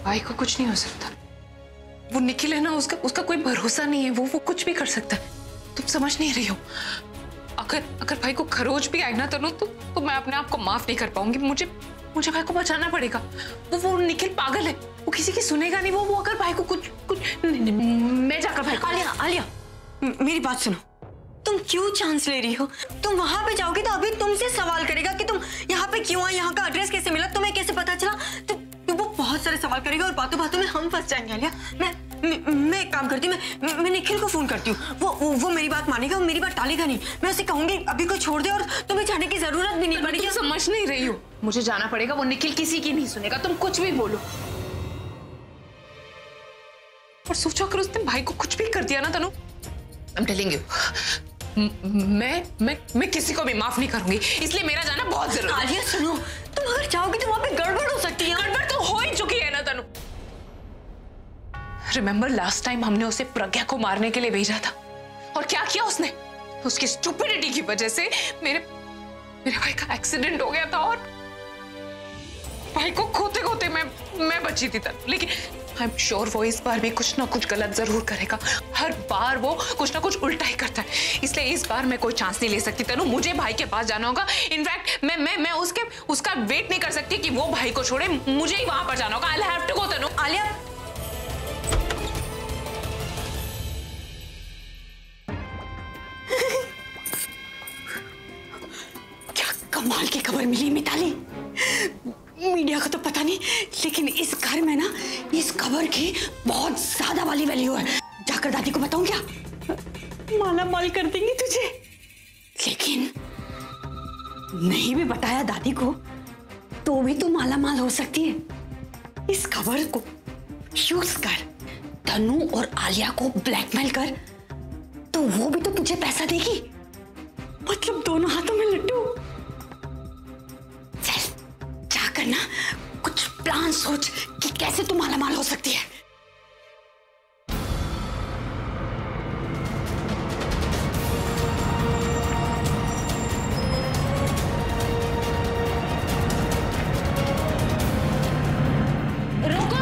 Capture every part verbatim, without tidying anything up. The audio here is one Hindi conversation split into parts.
भाई को कुछ नहीं हो सकता। वो निखिल है ना, उसका उसका कोई भरोसा नहीं है। वो वो कुछ भी कर सकता है। तुम समझ नहीं रही हो। अगर अगर भाई को खरोच भी आई ना तनु, तो, तो मैं अपने आप को माफ नहीं कर पाऊंगी। मुझे मुझे भाई को बचाना पड़ेगा। वो वो निखिल पागल है। वो किसी की सुनेगा नहीं। वो वो अगर भाई को कुछ कुछ नहीं, नहीं, मैं जाकर भाई को... आलिया आलिया मेरी बात सुनो। तुम क्यों चांस ले रही हो? तुम वहां पे जाओगे तो अभी तुमसे सवाल करेगा कि तुम यहाँ पे क्यों आए, यहाँ का एड्रेस कैसे मिला, तुम्हें कैसे पता चला। तो, तो वो बहुत सारे सवाल करेगा और बातों बातों में हम फंस जाएंगे। आलिया मैं मैं, मैं एक काम करती हूँ, मैं मैं निखिल को फोन करती हूँ। वो, वो वो मेरी बात मानेगा, वो मेरी बात टालेगा नहीं। मैं उसे कहूंगी अभी को छोड़ दे और तुम्हें जाने की जरूरत भी नहीं पड़ेगी। समझ नहीं रही हो। मुझे जाना पड़ेगा। वो निखिल किसी की नहीं सुनेगा। तुम कुछ भी बोलो। और सोचो अगर उसने भाई को कुछ भी कर दिया ना Tanu, I am telling you, मैं मैं मैं किसी को भी माफ नहीं करूंगी। इसलिए मेरा जाना बहुत जरूरी है। आलिया सुनो, तुम अगर जाओगी तो वहां पे गड़बड़ हो सकती है। गड़बड़ तो हो ही चुकी है ना तनु। रिमेंबर लास्ट टाइम हमने उसे प्रज्ञा को मारने के लिए भेजा था, और क्या किया उसने? उसकी स्टुपिडिटी की वजह से मेरे मेरे भाई का एक्सीडेंट हो गया था, और भाई को खोते खोते मैं मैं बची थी तनु। लेकिन आई एम श्योर वो इस बार भी कुछ ना कुछ गलत जरूर करेगा। हर बार वो कुछ ना कुछ उल्टा ही करता है। इसलिए इस बार मैं कोई चांस नहीं ले सकती तनु। मुझे भाई के पास जाना होगा। इनफैक्ट मैं मैं मैं उसके उसका वेट नहीं कर सकती कि वो भाई को छोड़े। मुझे ही वहां पर जाना होगा। I have to go Tanu. Alia क्या कमाल की खबर मिली मिताली। मीडिया को तो पता नहीं, लेकिन इस घर में ना इस खबर की बहुत ज्यादा वाली वैल्यू है। जाकर दादी को बताऊं क्या? माला माल कर देंगी तुझे। लेकिन नहीं भी बताया दादी को तो भी तो माला माल हो सकती है। इस खबर को यूज कर तनु और आलिया को ब्लैकमेल कर, तो वो भी तो तुझे पैसा देगी। मतलब दोनों हाथों में लड्डू। करना कुछ प्लान सोच कि कैसे तू मालामाल हो सकती है। रुको।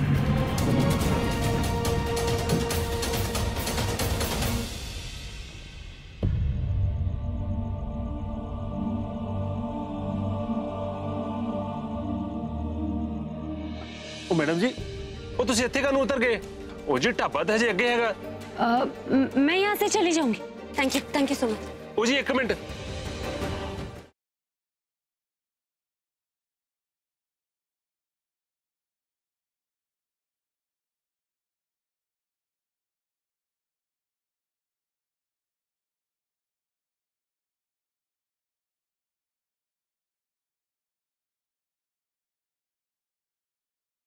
मैडम जी, वो तुसी इत्थे कानू उतर गए? ओ जी ढाबा तो हजे अगे हैगा। मैं यहाँ से चली जाऊंगी। Thank you thank you so much. ओ जी एक मिनट,